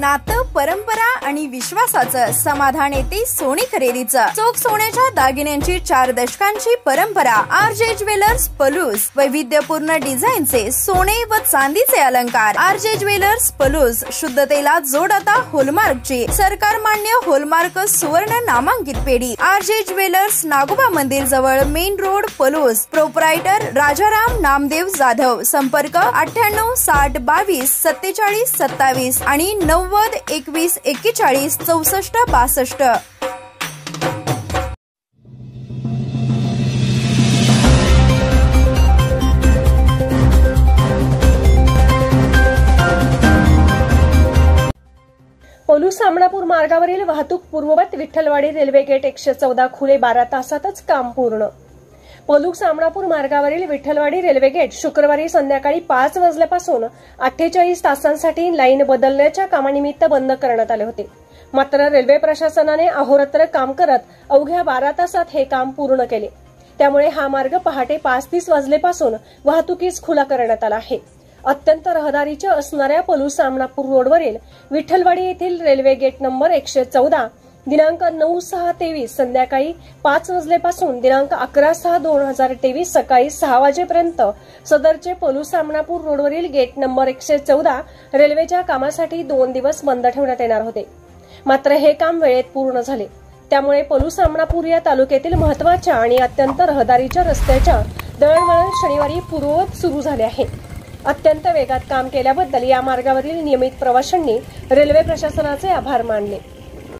नातं, परंपरा आणि विश्वासाचं समाधान येते सोने खरेदीचं। चोख सोन्याच्या दागिन्यांची 4 दशकांची परंपरा। आरजे ज्वेलर्स पलूस, वैविध्यपूर्ण डिझाईनचे सोने व चांदीचे अलंकार। आरजे ज्वेलर्स पलूस, शुद्धतेला जोड आता हॉलमार्कची, सरकार मान्य हॉलमार्क सुवर्ण नामांकित पेढी। आरजे ज्वेलर्स, नागोबा मंदिर जवळ, main road, Palus. Proprietor Rajaram Namdev Jadhav. संपर्क 98 60 22 47 27 आणि 90 21 41 64 62। पलूस सामनापूर मार्गावरील वाहतूक पूर्ववत। विठ्ठलवाडी रेल्वे गेट 114 खुले 12 तासातच काम पूर्ण। पलूस सामनापूर मार्गावरील विठ्ठलवाडी रेल्वे गेट शुक्रवारी संध्याकाळी 5 वाजल्यापासून 48 तासांसाठी लाईन बदलण्याच्या कामानिमित्त बंद करण्यात आले होते। मात्र रेल्वे प्रशासनाने अहोरात्र काम करत अवघ्या 12 तासात हे काम पूर्ण केले। त्यामुळे हा मार्ग पहाटे 5:30 वाजल्यापासून वाहतुकीस खुला करण्यात आला आहे। अत्यंत रहदारीच्या असणाऱ्या पलूस सामनापूर रोडवरील विठ्ठलवाडी येथील रेल्वे गेट नंबर 114 दिनांक 9/6/23 संध्याकाळी 5 वाजल्यापासून दिनांक 11/6/2023 सकाळी 6 वाजेपर्यंत सदरचे पलूस सामनापूर रोडवरील गेट नंबर 114 रेल्वेच्या कामासाठी 2 दिवस बंद ठेवण्यात येणार होते। मात्र हे काम वेळेत पूर्ण झाले। त्यामुळे पलूस सामनापूर या तालुक्यातील महत्त्वाच्या आणि अत्यंत रहदारीच्या रस्त्याच्या दळणवळण शनिवारी पूर्ववत सुरू झाले आहे। अत्यंत वेगात काम केल्याबद्दल या मार्गावरील नियमित प्रवाशांनी रेल्वे प्रशासनाचे आभार मानले।